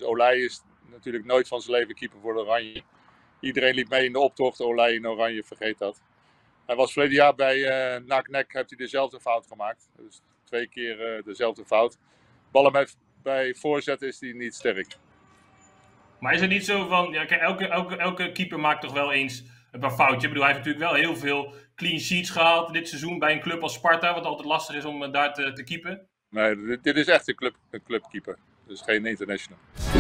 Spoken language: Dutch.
Olij is natuurlijk nooit van zijn leven keeper voor de Oranje. Iedereen liep mee in de optocht, Olij in Oranje, vergeet dat. Hij was verleden jaar bij NAC heeft hij dezelfde fout gemaakt. Dus 2 keer dezelfde fout. Ballen bij voorzet is hij niet sterk. Maar is het niet zo van, ja, kijk, elke keeper maakt toch wel eens een paar foutjes. Ik bedoel, hij heeft natuurlijk wel heel veel clean sheets gehaald dit seizoen bij een club als Sparta, wat altijd lastig is om daar te keepen. Nee, dit is echt een clubkeeper. Dus geen international.